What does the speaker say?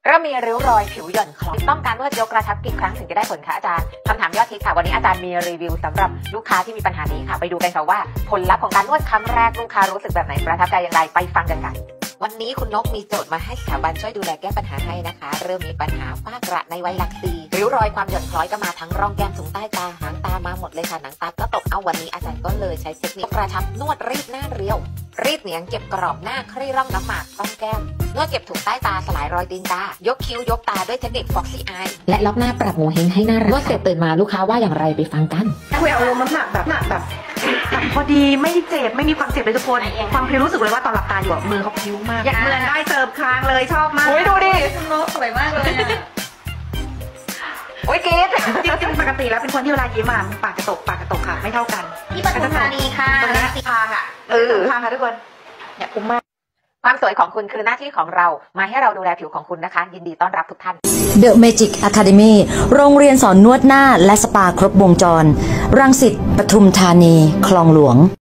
เริ่มมีริ้วรอยผิวหย่อนคล้อยต้องการนวดยกกระชับกี่ครั้งถึงจะได้ผลคะอาจารย์คำถามยอดฮิตค่ะวันนี้อาจารย์มีรีวิวสำหรับลูกค้าที่มีปัญหานี้ค่ะไปดูกันค่ะว่าผลลัพธ์ของการนวดครั้งแรกลูกค้ารู้สึกแบบไหนประทับใจอย่างไรไปฟังกันค่ะวันนี้คุณนกมีโจทย์มาให้สถาบันช่วยดูแลแก้ปัญหาให้นะคะเริ่มมีปัญหาฝ้ากระในวัยหลักสี่ริ้วรอยความหย่อนคล้อยก็มาทั้งร่องแก้มสูงใต้ตาหางตามาหมดเลยค่ะหนังตาก็ตกเอาวันนี้อาจารย์ก็เลยใช้เทคนิคกระชับนวดรีดหน้าเรียวรีดเหนียงเก็บกรอบหน้าคลี่ร่องน้ำหมากร่องแก้มนวดเก็บถุงใต้ตาสลายรอยตีนตายกคิ้วยกตาด้วยเทคนิค Foxy Eye และล็อกหน้าปรับโงเห้งให้หน้ารักนวดเสร็จตื่นมาลูกค้าว่าอย่างไรไปฟังกันคุยเอาลมน้ำหนักแบบพอดีไม่เจ็บไม่มีความเจ็บเลยทุกคนความพริ้วรู้สึกเลยว่าตอนหลับตาอยู่มือเขาพริ้วมากอยากเหมือนได้เติมคางเลยชอบมากโอ้ยดูดินกสวยมากเลยโอ้ยกิ๊ดจริงๆปกติแล้วเป็นคนที่เวลายิ้มอ่ะปากกระตกค่ะไม่เท่ากันที่ปทุมธานีค่ะตรงนี้คางอ่ะคางค่ะทุกคนเนี่ยคุ้มมากความสวยของคุณคือหน้าที่ของเรามาให้เราดูแลผิวของคุณนะคะยินดีต้อนรับทุกท่าน The Magic Academy โรงเรียนสอนนวดหน้าและสปาครบวงจรรังสิตปทุมธานีคลองหลวง